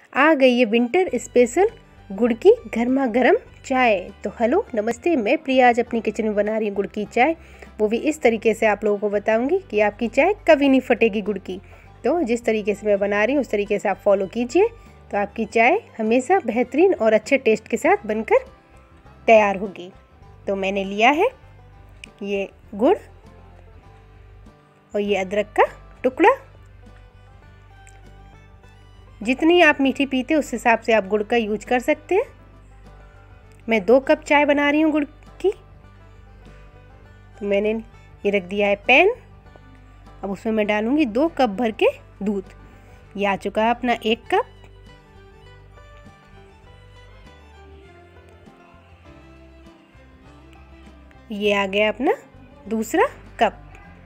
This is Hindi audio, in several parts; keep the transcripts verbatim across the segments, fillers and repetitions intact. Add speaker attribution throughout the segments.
Speaker 1: आ गई है विंटर स्पेशल गुड़ की गर्मा गर्म चाय। तो हेलो नमस्ते, मैं प्रिया आज अपनी किचन में बना रही हूँ गुड़ की चाय। वो भी इस तरीके से आप लोगों को बताऊंगी कि आपकी चाय कभी नहीं फटेगी गुड़ की। तो जिस तरीके से मैं बना रही हूँ उस तरीके से आप फॉलो कीजिए, तो आपकी चाय हमेशा बेहतरीन और अच्छे टेस्ट के साथ बनकर तैयार होगी। तो मैंने लिया है ये गुड़ और ये अदरक का टुकड़ा। जितनी आप मीठी पीते उस हिसाब से आप गुड़ का यूज कर सकते हैं। मैं दो कप चाय बना रही हूँ गुड़ की। तो मैंने ये रख दिया है पैन। अब उसमें मैं डालूंगी दो कप भर के दूध। ये आ चुका है अपना एक कप। ये आ गया अपना दूसरा कप।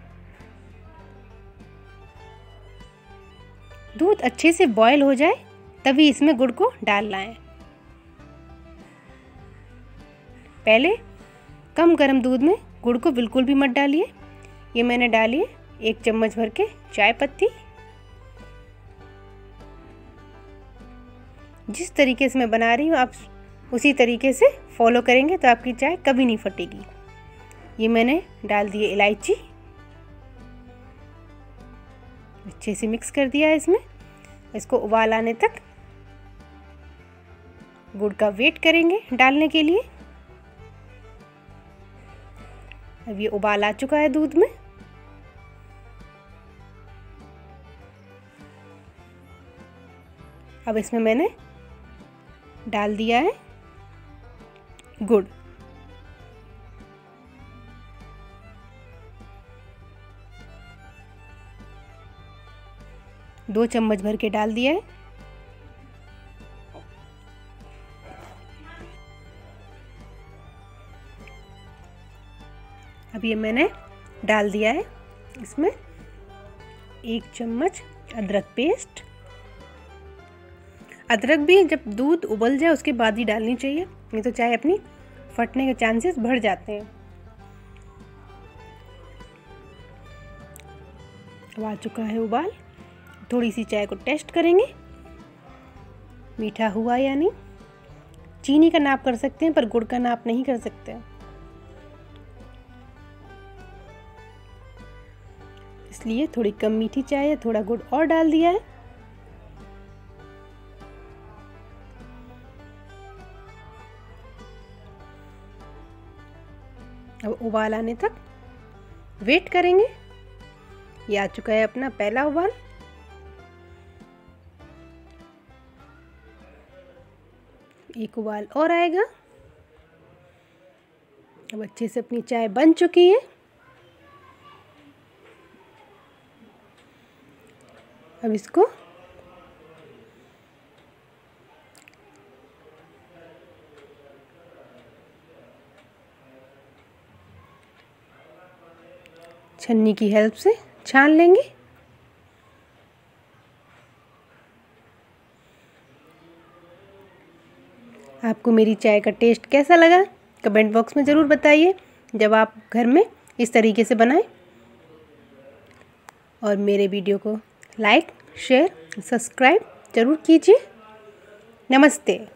Speaker 1: दूध अच्छे से बॉयल हो जाए तभी इसमें गुड़ को डालना है। पहले कम गर्म दूध में गुड़ को बिल्कुल भी मत डालिए। ये मैंने डाली है एक चम्मच भर के चाय पत्ती। जिस तरीके से मैं बना रही हूँ आप उसी तरीके से फॉलो करेंगे तो आपकी चाय कभी नहीं फटेगी। ये मैंने डाल दी है इलायची। अच्छे से मिक्स कर दिया है इसमें। इसको उबाल आने तक गुड़ का वेट करेंगे डालने के लिए। अब ये उबाल आ चुका है दूध में। अब इसमें मैंने डाल दिया है गुड़। दो चम्मच भर के डाल दिया है। अब ये मैंने डाल दिया है इसमें एक चम्मच अदरक पेस्ट। अदरक भी जब दूध उबल जाए उसके बाद ही डालनी चाहिए, नहीं तो चाय अपनी फटने के चांसेस बढ़ जाते हैं। अब आ चुका है उबाल। थोड़ी सी चाय को टेस्ट करेंगे मीठा हुआ या नहीं। चीनी का नाप कर सकते हैं पर गुड़ का नाप नहीं कर सकते, इसलिए थोड़ी कम मीठी चाय है, थोड़ा गुड़ और डाल दिया है। अब उबाल आने तक वेट करेंगे। ये आ चुका है अपना पहला उबाल। एक उबाल और आएगा। अब अच्छे से अपनी चाय बन चुकी है। अब इसको छन्नी की हेल्प से छान लेंगे। आपको मेरी चाय का टेस्ट कैसा लगा कमेंट बॉक्स में ज़रूर बताइए, जब आप घर में इस तरीके से बनाएं। और मेरे वीडियो को लाइक शेयर सब्सक्राइब ज़रूर कीजिए। नमस्ते।